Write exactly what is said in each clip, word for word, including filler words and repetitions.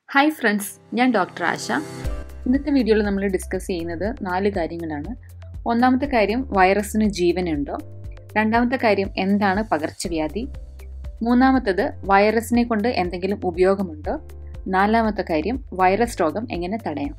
Hi friends, ഞാൻ doctor Asha. ഇന്നത്തെ വീഡിയോയിൽ നമ്മൾ ഡിസ്കസ് ചെയ്യുന്നത് നാല് കാര്യങ്ങളാണ്. ഒന്നാമത്തെ കാര്യം വൈറസിന് ജീവനുണ്ടോ? രണ്ടാമത്തെ കാര്യം എന്താണ് പകർച്ചവ്യാധി? മൂന്നാമത്തേത് വൈറസിനെ കൊണ്ട് എന്തെങ്കിലും ഉപയോഗമുണ്ടോ? നാലാമത്തെ കാര്യം വൈറസ് രോഗം എങ്ങനെ തടയാം?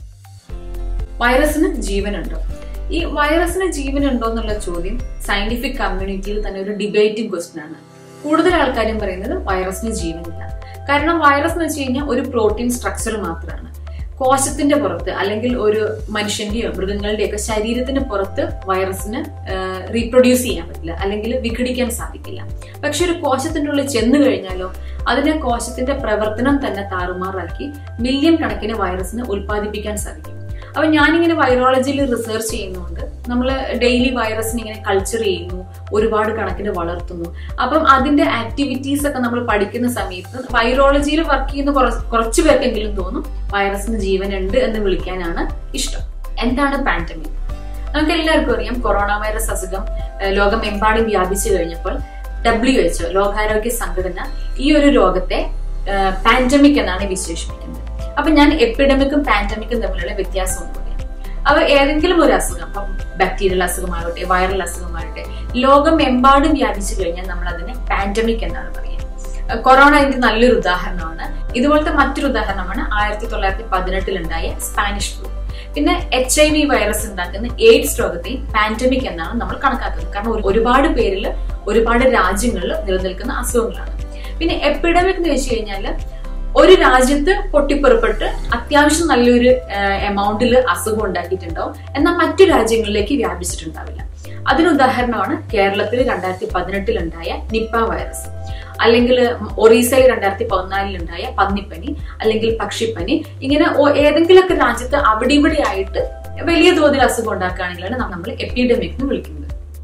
വൈറസിന് ജീവനുണ്ടോ? ഈ വൈറസിന് ജീവനുണ്ടോ എന്നുള്ള ചോദ്യം സയന്റിഫിക് കമ്മ്യൂണിറ്റിയിൽ തന്നെ ഒരു ഡിബേറ്റിംഗ് ക്വസ്റ്റ്യൻ ആണ്. കൂടുതൽ ആൾക്കാരും പറയുന്നത് വൈറസിന് ജീവനില്ല. കാരണം വൈറസ് എന്ന് വെച്ച് കഴിഞ്ഞാൽ ഒരു പ്രോട്ടീൻ സ്ട്രക്ചർ മാത്രമാണ്. കോശത്തിന്റെ പുറത്ത് അല്ലെങ്കിൽ ഒരു മനുഷ്യന്റെയോ മൃഗങ്ങളുടെയോ ഒക്കെ ശരീരത്തിന് പുറത്ത് വൈറസിന് റീപ്രൊഡ്യൂസ് ചെയ്യാൻ പറ്റില്ല, അല്ലെങ്കിൽ വിഘടിക്കാൻ സാധിക്കില്ല. പക്ഷെ ഒരു കോശത്തിന്റെ ഉള്ളിൽ ചെന്ന് കഴിഞ്ഞാലോ അതിനെ കോശത്തിന്റെ പ്രവർത്തനം തന്നെ താറുമാറാക്കി മില്യൺ കണക്കിന് വൈറസിന് ഉൽപ്പാദിപ്പിക്കാൻ സാധിക്കും. അപ്പൊ ഞാനിങ്ങനെ വൈറോളജിയിൽ റിസർച്ച് ചെയ്യുന്നുണ്ട്. നമ്മൾ ഡെയിലി വൈറസിനെ ഇങ്ങനെ കൾച്ചർ ചെയ്യുന്നു, ഒരുപാട് കണക്കിന് വളർത്തുന്നു. അപ്പം അതിന്റെ ആക്ടിവിറ്റീസ് ഒക്കെ നമ്മൾ പഠിക്കുന്ന സമയത്ത് വൈറോളജിയിൽ വർക്ക് ചെയ്യുന്ന കുറച്ചു പേർക്കെങ്കിലും തോന്നും വൈറസിന് ജീവനുണ്ട് എന്ന് വിളിക്കാനാണ് ഇഷ്ടം. എന്താണ് പാൻഡമിക്? നമുക്ക് എല്ലാവർക്കും അറിയാം, കൊറോണ വൈറസ് അസുഖം ലോകമെമ്പാടും വ്യാപിച്ചു കഴിഞ്ഞപ്പോൾ ഡബ്ല്യു എച്ച് ഒ ലോകാരോഗ്യ സംഘടന ഈ ഒരു രോഗത്തെ പാൻഡമിക് എന്നാണ് വിശേഷിപ്പിക്കുന്നത്. അപ്പൊ ഞാൻ എപ്പിഡമിക്കും പാൻഡമിക്കും തമ്മിലുള്ള വ്യത്യാസം ഒന്നും പറയാം. അവ ഏതെങ്കിലും ഒരു അസുഖം, ഇപ്പം ബാക്ടീരിയൽ അസുഖമാകട്ടെ വൈറൽ അസുഖമാകട്ടെ, ലോകമെമ്പാടും വ്യാപിച്ചു കഴിഞ്ഞാൽ നമ്മൾ അതിനെ പാൻഡമിക് എന്നാണ് പറയുക. കൊറോണ ഇതിന്റെ നല്ലൊരു ഉദാഹരണമാണ്. ഇതുപോലത്തെ മറ്റൊരു ഉദാഹരണമാണ് ആയിരത്തി തൊള്ളായിരത്തി പതിനെട്ടിൽ ഉണ്ടായ സ്പാനിഷ് ഫ്ലൂ. പിന്നെ എച്ച് ഐ വി വൈറസ് ഉണ്ടാക്കുന്ന എയ്ഡ്സ് രോഗത്തെയും പാൻഡമിക് എന്നാണ് നമ്മൾ കണക്കാക്കുന്നത്. കാരണം ഒരുപാട് പേരിൽ ഒരുപാട് രാജ്യങ്ങളിൽ നിലനിൽക്കുന്ന അസുഖങ്ങളാണ്. പിന്നെ എപ്പിഡമിക് എന്ന് വെച്ച് കഴിഞ്ഞാൽ ഒരു രാജ്യത്ത് പൊട്ടിപ്പുറപ്പെട്ട് അത്യാവശ്യം നല്ലൊരു എമൗണ്ടിൽ അസുഖം ഉണ്ടാക്കിയിട്ടുണ്ടാവും, എന്നാൽ മറ്റു രാജ്യങ്ങളിലേക്ക് വ്യാപിച്ചിട്ടുണ്ടാവില്ല. അതിന് ഉദാഹരണമാണ് കേരളത്തിൽ രണ്ടായിരത്തി പതിനെട്ടിൽ ഉണ്ടായ നിപ്പ വൈറസ്, അല്ലെങ്കിൽ ഒറീസയിൽ രണ്ടായിരത്തി പതിനാലിൽ ഉണ്ടായ പന്നിപ്പനി അല്ലെങ്കിൽ പക്ഷിപ്പനി. ഇങ്ങനെ ഏതെങ്കിലുമൊക്കെ രാജ്യത്ത് അവിടെ ഇവിടെ ആയിട്ട് വലിയ തോതിൽ അസുഖം ഉണ്ടാക്കുകയാണെങ്കിലാണ് നമ്മൾ എപ്പിഡമിക് എന്ന് വിളിക്കുന്നത്.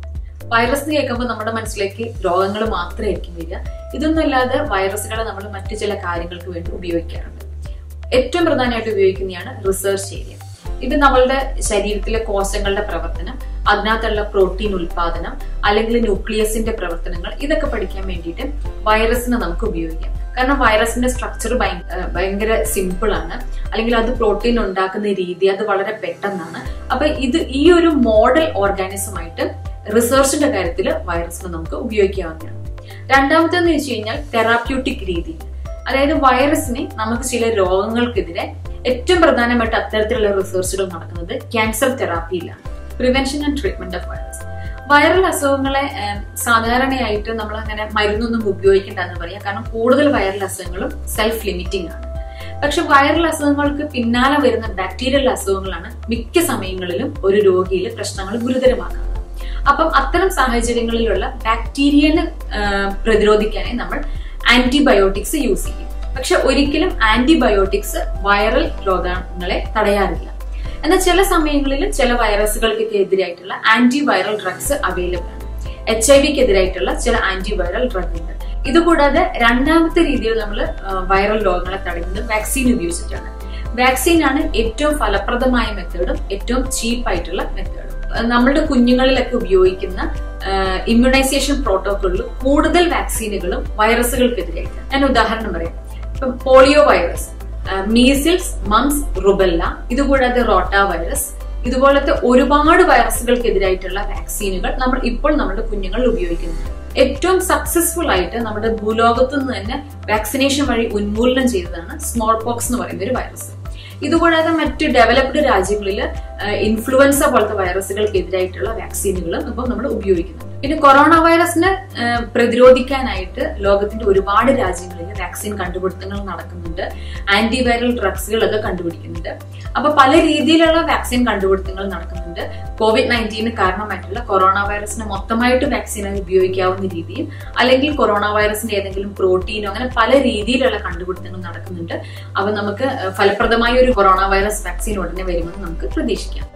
വൈറസ് കേൾക്കുമ്പോൾ നമ്മുടെ മനസ്സിലേക്ക് രോഗങ്ങൾ മാത്രമായിരിക്കും വരിക. ഇതൊന്നുമല്ലാതെ വൈറസുകളെ നമ്മൾ മറ്റു ചില കാര്യങ്ങൾക്ക് വേണ്ടി ഉപയോഗിക്കാറുണ്ട്. ഏറ്റവും പ്രധാനമായിട്ട് ഉപയോഗിക്കുന്നതാണ് റിസർച്ച് ഏരിയ. ഇത് നമ്മളുടെ ശരീരത്തിലെ കോശങ്ങളുടെ പ്രവർത്തനം, അതിനകത്തുള്ള പ്രോട്ടീൻ ഉൽപാദനം അല്ലെങ്കിൽ ന്യൂക്ലിയസിന്റെ പ്രവർത്തനങ്ങൾ, ഇതൊക്കെ പഠിക്കാൻ വേണ്ടിയിട്ട് വൈറസിനെ നമുക്ക് ഉപയോഗിക്കാം. കാരണം വൈറസിന്റെ സ്ട്രക്ചർ ഭയങ്കര സിമ്പിൾ ആണ്, അല്ലെങ്കിൽ അത് പ്രോട്ടീൻ ഉണ്ടാക്കുന്ന രീതി അത് വളരെ പെട്ടെന്നാണ്. അപ്പൊ ഇത് ഈ ഒരു മോഡൽ ഓർഗാനിസമായിട്ട് റിസർച്ചിന്റെ കാര്യത്തിൽ വൈറസിനെ നമുക്ക് ഉപയോഗിക്കാവുന്നതാണ്. രണ്ടാമത്തെന്ന് വെച്ച് കഴിഞ്ഞാൽ തെറാപ്യൂട്ടിക് രീതി. അതായത് വൈറസിനെ നമുക്ക് ചില രോഗങ്ങൾക്കെതിരെ ഏറ്റവും പ്രധാനമായിട്ട് അത്തരത്തിലുള്ള റിസർച്ചുകൾ നടക്കുന്നത് ക്യാൻസർ തെറാപ്പിയിലാണ്. Prevention and treatment of virus. Viral അസുഖങ്ങളെ സാധാരണയായിട്ട് നമ്മൾ അങ്ങനെ മരുന്നൊന്നും ഉപയോഗിക്കേണ്ടെന്ന് പറയാം. കാരണം കൂടുതൽ വൈറൽ അസുഖങ്ങളും സെൽഫ് ലിമിറ്റിംഗ് ആണ്. പക്ഷെ വൈറൽ അസുഖങ്ങൾക്ക് പിന്നാലെ വരുന്ന ബാക്ടീരിയൽ അസുഖങ്ങളാണ് മിക്ക സമയങ്ങളിലും ഒരു രോഗിയിൽ പ്രശ്നങ്ങൾ ഗുരുതരമാക്കുന്നത്. അപ്പം അത്തരം സാഹചര്യങ്ങളിലുള്ള ബാക്ടീരിയനെ പ്രതിരോധിക്കാനായി നമ്മൾ ആന്റിബയോട്ടിക്സ് യൂസ് ചെയ്യും. പക്ഷെ ഒരിക്കലും ആന്റിബയോട്ടിക്സ് വൈറൽ രോഗങ്ങളെ തടയാറില്ല. എന്നാൽ ചില സമയങ്ങളിൽ ചില വൈറസുകൾക്കൊക്കെ എതിരായിട്ടുള്ള ആന്റിവൈറൽ ഡ്രഗ്സ് അവൈലബിൾ ആണ്. എച്ച് ഐ വിക്ക് എതിരായിട്ടുള്ള ചില ആന്റിവൈറൽ ഡ്രഗ് ഉണ്ട്. ഇതുകൂടാതെ രണ്ടാമത്തെ രീതിയിൽ നമ്മൾ വൈറൽ രോഗങ്ങളെ തടയുന്നത് വാക്സിൻ ഉപയോഗിച്ചിട്ടാണ്. വാക്സിൻ ആണ് ഏറ്റവും ഫലപ്രദമായ മെത്തേഡും ഏറ്റവും ചീപ്പായിട്ടുള്ള മെത്തേഡും. നമ്മളുടെ കുഞ്ഞുങ്ങളിലൊക്കെ ഉപയോഗിക്കുന്ന ഇമ്മ്യൂണൈസേഷൻ പ്രോട്ടോക്കോളിൽ കൂടുതൽ വാക്സിനുകളും വൈറസുകൾക്കെതിരായിട്ട്. ഞാൻ ഉദാഹരണം പറയാം. ഇപ്പം polio virus, measles, mumps, rubella, ഇതുകൂടാതെ റോട്ട വൈറസ്, ഇതുപോലത്തെ ഒരുപാട് വൈറസുകൾക്കെതിരായിട്ടുള്ള വാക്സിനുകൾ നമ്മൾ ഇപ്പോൾ നമ്മുടെ കുഞ്ഞുങ്ങളിൽ ഉപയോഗിക്കുന്നുണ്ട്. ഏറ്റവും സക്സസ്ഫുൾ ആയിട്ട് നമ്മുടെ ഭൂലോകത്തു നിന്ന് തന്നെ വാക്സിനേഷൻ വഴി ഉന്മൂലനം ചെയ്തതാണ് സ്മോൾ പോക്സ് എന്ന് പറയുന്ന ഒരു വൈറസ്. ഇതുകൂടാതെ മറ്റ് ഡെവലപ്ഡ് രാജ്യങ്ങളിൽ ഇൻഫ്ലുവൻസ പോലത്തെ വൈറസുകൾക്കെതിരായിട്ടുള്ള വാക്സിനുകളും ഇപ്പം നമ്മൾ ഉപയോഗിക്കുന്നുണ്ട്. പിന്നെ കൊറോണ വൈറസിനെ പ്രതിരോധിക്കാനായിട്ട് ലോകത്തിന്റെ ഒരുപാട് രാജ്യങ്ങളിൽ വാക്സിൻ കണ്ടുപിടുത്തങ്ങൾ നടക്കുന്നുണ്ട്. ആന്റിവൈറൽ ഡ്രഗ്സുകളൊക്കെ കണ്ടുപിടിക്കുന്നുണ്ട്. അപ്പൊ പല രീതിയിലുള്ള വാക്സിൻ കണ്ടുപിടുത്തങ്ങൾ നടക്കുന്നുണ്ട്. കോവിഡ് നയൻറ്റീന് കാരണമായിട്ടുള്ള കൊറോണ വൈറസിനെ മൊത്തമായിട്ട് വാക്സിനായി ഉപയോഗിക്കാവുന്ന രീതിയും, അല്ലെങ്കിൽ കൊറോണ വൈറസിന്റെ ഏതെങ്കിലും പ്രോട്ടീനോ, അങ്ങനെ പല രീതിയിലുള്ള കണ്ടുപിടുത്തങ്ങൾ നടക്കുന്നുണ്ട്. അപ്പൊ നമുക്ക് ഫലപ്രദമായ ഒരു കൊറോണ വൈറസ് വാക്സിൻ ഉടനെ വരുമെന്ന് നമുക്ക് പ്രതീക്ഷിക്കാം.